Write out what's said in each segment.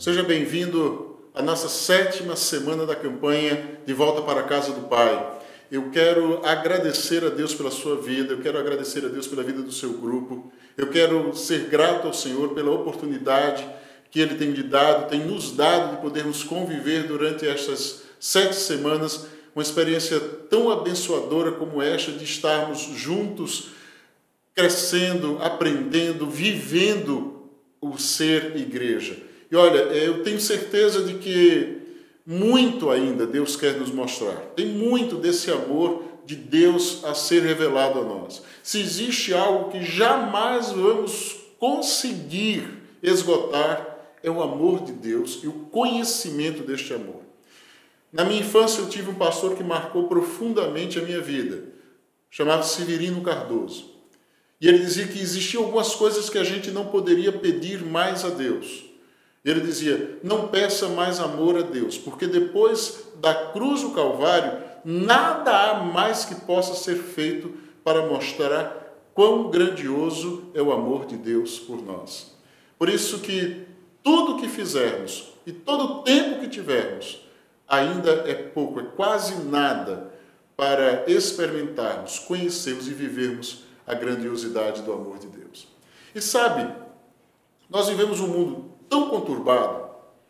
Seja bem-vindo à nossa 7ª semana da campanha De Volta para a Casa do Pai. Eu quero agradecer a Deus pela sua vida, eu quero agradecer a Deus pela vida do seu grupo, eu quero ser grato ao Senhor pela oportunidade que Ele tem lhe dado, tem nos dado de podermos conviver durante estas 7 semanas, uma experiência tão abençoadora como esta de estarmos juntos, crescendo, aprendendo, vivendo o ser igreja. E olha, eu tenho certeza de que muito ainda Deus quer nos mostrar. Tem muito desse amor de Deus a ser revelado a nós. Se existe algo que jamais vamos conseguir esgotar, é o amor de Deus e o conhecimento deste amor. Na minha infância eu tive um pastor que marcou profundamente a minha vida, chamado Severino Cardoso. E ele dizia que existiam algumas coisas que a gente não poderia pedir mais a Deus. Ele dizia, não peça mais amor a Deus, porque depois da cruz do Calvário, nada há mais que possa ser feito para mostrar quão grandioso é o amor de Deus por nós. Por isso que tudo que fizermos e todo o tempo que tivermos, ainda é pouco, é quase nada para experimentarmos, conhecermos e vivermos a grandiosidade do amor de Deus. E sabe, nós vivemos um mundo tão conturbado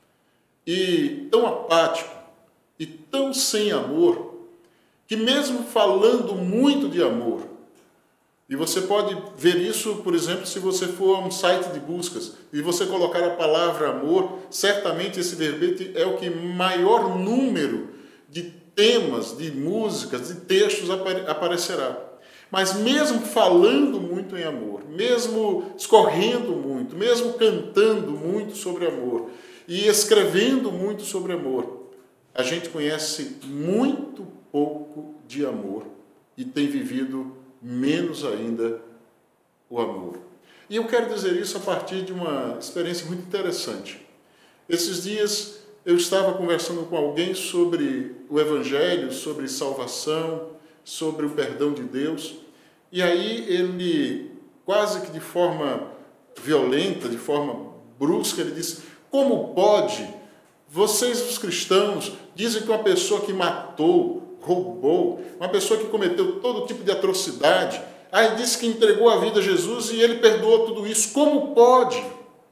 e tão apático e tão sem amor, que mesmo falando muito de amor, e você pode ver isso, por exemplo, se você for a um site de buscas e você colocar a palavra amor, certamente esse verbete é o que maior número de temas, de músicas, de textos aparecerá. Mas mesmo falando muito em amor, mesmo escorrendo muito, mesmo cantando muito sobre amor e escrevendo muito sobre amor, a gente conhece muito pouco de amor e tem vivido menos ainda o amor. E eu quero dizer isso a partir de uma experiência muito interessante. Esses dias eu estava conversando com alguém sobre o Evangelho, sobre salvação, sobre o perdão de Deus, e aí ele, quase que de forma violenta, de forma brusca, ele disse, como pode, vocês os cristãos dizem que uma pessoa que matou, roubou, uma pessoa que cometeu todo tipo de atrocidade, aí disse que entregou a vida a Jesus e ele perdoou tudo isso, como pode?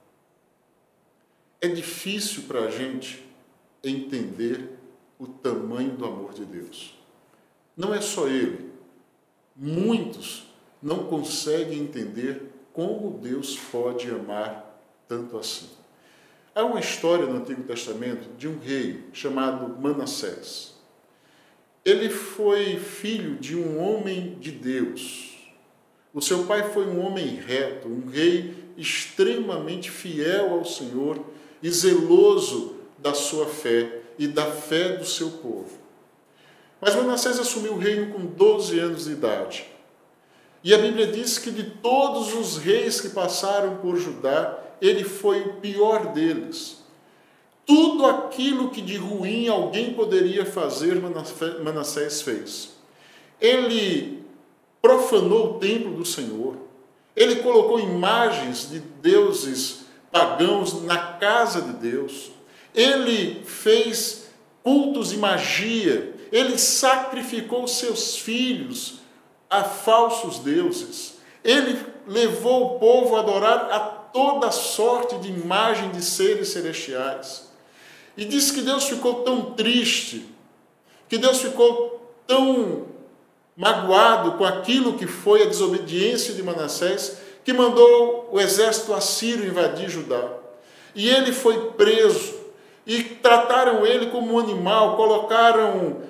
É difícil para a gente entender o tamanho do amor de Deus. Não é só ele. Muitos não conseguem entender como Deus pode amar tanto assim. Há uma história no Antigo Testamento de um rei chamado Manassés. Ele foi filho de um homem de Deus. O seu pai foi um homem reto, um rei extremamente fiel ao Senhor e zeloso da sua fé e da fé do seu povo. Mas Manassés assumiu o reino com 12 anos de idade. E a Bíblia diz que de todos os reis que passaram por Judá, ele foi o pior deles. Tudo aquilo que de ruim alguém poderia fazer, Manassés fez. Ele profanou o templo do Senhor. Ele colocou imagens de deuses pagãos na casa de Deus. Ele fez cultos de magia. Ele sacrificou seus filhos a falsos deuses. Ele levou o povo a adorar a toda sorte de imagem de seres celestiais. E diz que Deus ficou tão triste, que Deus ficou tão magoado com aquilo que foi a desobediência de Manassés, que mandou o exército assírio invadir Judá. E ele foi preso. E trataram ele como um animal, colocaram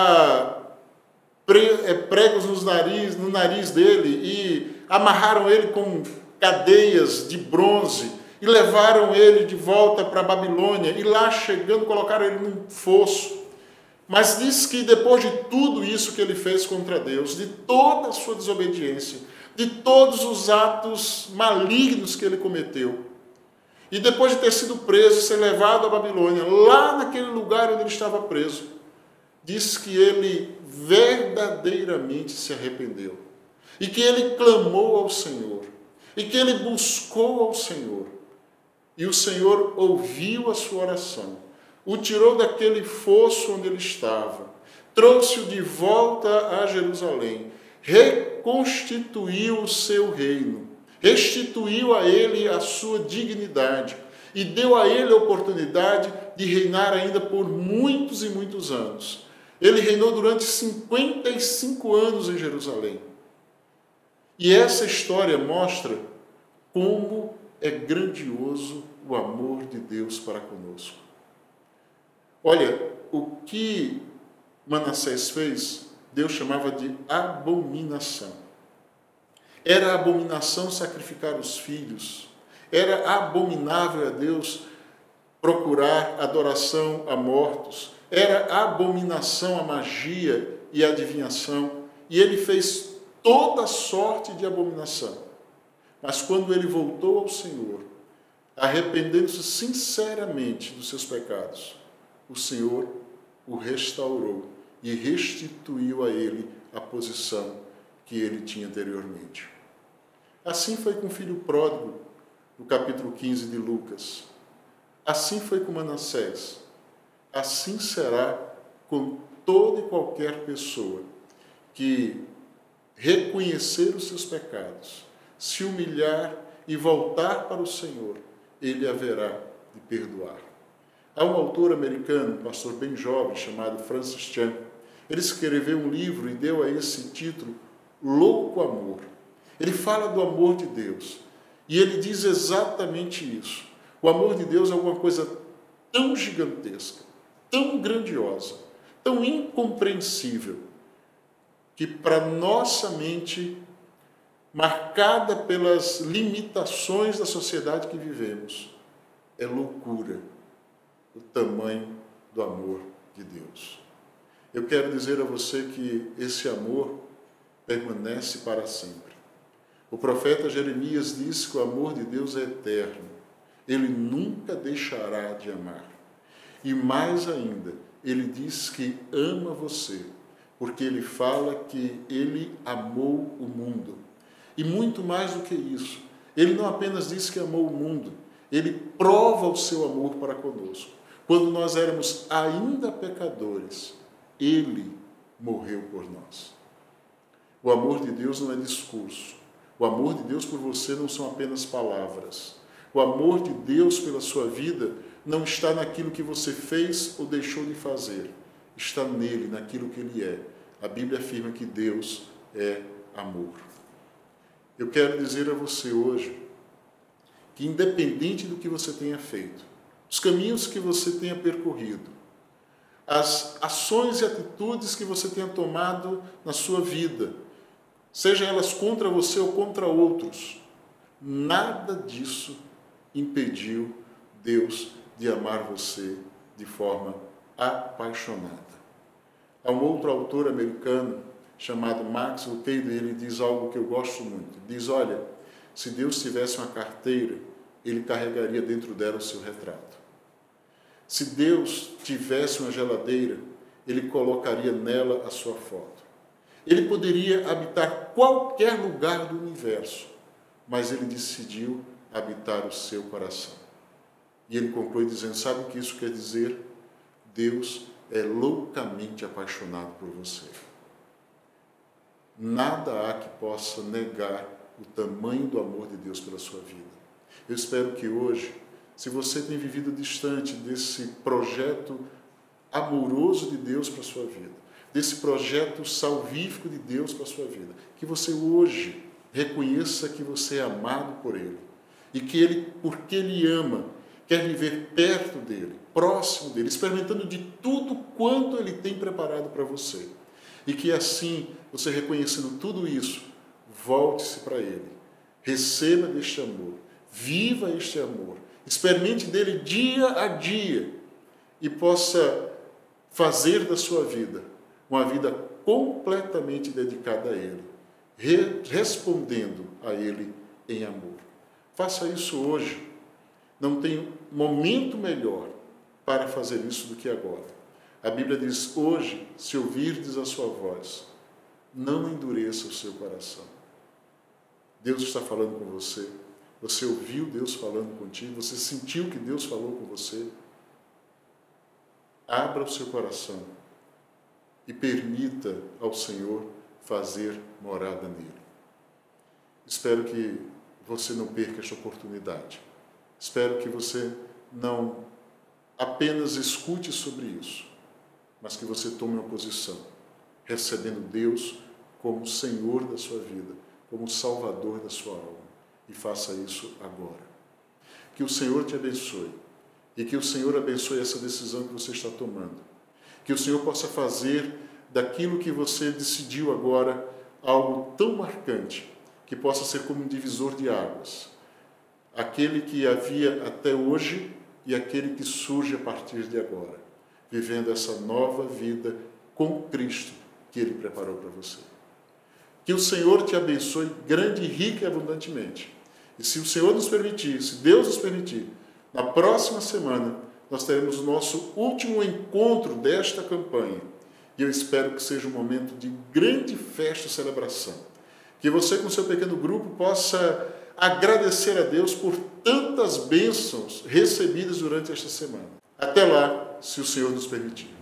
pregos no nariz dele e amarraram ele com cadeias de bronze e levaram ele de volta para a Babilônia e lá chegando colocaram ele num fosso. Mas diz que depois de tudo isso que ele fez contra Deus, de toda a sua desobediência, de todos os atos malignos que ele cometeu, e depois de ter sido preso, ser levado à Babilônia, lá naquele lugar onde ele estava preso, diz que ele verdadeiramente se arrependeu. E que ele clamou ao Senhor. E que ele buscou ao Senhor. E o Senhor ouviu a sua oração, o tirou daquele fosso onde ele estava, trouxe-o de volta a Jerusalém, reconstituiu o seu reino, restituiu a ele a sua dignidade e deu a ele a oportunidade de reinar ainda por muitos e muitos anos. Ele reinou durante 55 anos em Jerusalém. E essa história mostra como é grandioso o amor de Deus para conosco. Olha, o que Manassés fez, Deus chamava de abominação. Era abominação sacrificar os filhos. Era abominável a Deus procurar adoração a mortos. Era abominação a magia e a adivinhação. E ele fez toda sorte de abominação. Mas quando ele voltou ao Senhor, arrependendo-se sinceramente dos seus pecados, o Senhor o restaurou e restituiu a ele a posição que ele tinha anteriormente. Assim foi com o filho pródigo, no capítulo 15 de Lucas. Assim foi com Manassés. Assim será com toda e qualquer pessoa que reconhecer os seus pecados, se humilhar e voltar para o Senhor, ele haverá de perdoar. Há um autor americano, um pastor bem jovem, chamado Francis Chan. Ele escreveu um livro e deu a esse título Louco Amor. Ele fala do amor de Deus e ele diz exatamente isso. O amor de Deus é alguma coisa tão gigantesca, tão grandiosa, tão incompreensível, que para nossa mente, marcada pelas limitações da sociedade que vivemos, é loucura o tamanho do amor de Deus. Eu quero dizer a você que esse amor permanece para sempre. O profeta Jeremias diz que o amor de Deus é eterno. Ele nunca deixará de amar. E mais ainda, ele diz que ama você, porque ele fala que ele amou o mundo. E muito mais do que isso, ele não apenas diz que amou o mundo, ele prova o seu amor para conosco. Quando nós éramos ainda pecadores, ele morreu por nós. O amor de Deus não é discurso. O amor de Deus por você não são apenas palavras. O amor de Deus pela sua vida não está naquilo que você fez ou deixou de fazer. Está nele, naquilo que ele é. A Bíblia afirma que Deus é amor. Eu quero dizer a você hoje que, independente do que você tenha feito, os caminhos que você tenha percorrido, as ações e atitudes que você tenha tomado na sua vida, sejam elas contra você ou contra outros, nada disso impediu Deus de amar você de forma apaixonada. Há um outro autor americano chamado Max Lucado, ele diz algo que eu gosto muito. Ele diz, olha, se Deus tivesse uma carteira, ele carregaria dentro dela o seu retrato. Se Deus tivesse uma geladeira, ele colocaria nela a sua foto. Ele poderia habitar qualquer lugar do universo, mas ele decidiu habitar o seu coração. E ele conclui dizendo, sabe o que isso quer dizer? Deus é loucamente apaixonado por você. Nada há que possa negar o tamanho do amor de Deus pela sua vida. Eu espero que hoje, se você tem vivido distante desse projeto amoroso de Deus para a sua vida, desse projeto salvífico de Deus para a sua vida, que você hoje reconheça que você é amado por Ele e que Ele, porque Ele ama, quer viver perto dEle, próximo dEle, experimentando de tudo quanto Ele tem preparado para você. E que assim, você reconhecendo tudo isso, volte-se para Ele, receba deste amor, viva este amor, experimente dele dia a dia e possa fazer da sua vida uma vida completamente dedicada a Ele, respondendo a Ele em amor. Faça isso hoje. Não tem momento melhor para fazer isso do que agora. A Bíblia diz, hoje, se ouvirdes a sua voz, não endureça o seu coração. Deus está falando com você. Você ouviu Deus falando contigo? Você sentiu que Deus falou com você? Abra o seu coração e permita ao Senhor fazer morada nele. Espero que você não perca esta oportunidade. Espero que você não apenas escute sobre isso, mas que você tome uma posição, recebendo Deus como Senhor da sua vida, como Salvador da sua alma. E faça isso agora. Que o Senhor te abençoe e que o Senhor abençoe essa decisão que você está tomando. Que o Senhor possa fazer daquilo que você decidiu agora algo tão marcante que possa ser como um divisor de águas. Aquele que havia até hoje e aquele que surge a partir de agora, vivendo essa nova vida com Cristo que Ele preparou para você. Que o Senhor te abençoe grande, rica e abundantemente. E se o Senhor nos permitir, se Deus nos permitir, na próxima semana nós teremos o nosso último encontro desta campanha. E eu espero que seja um momento de grande festa e celebração. Que você com seu pequeno grupo possa agradecer a Deus por tantas bênçãos recebidas durante esta semana. Até lá, se o Senhor nos permitir.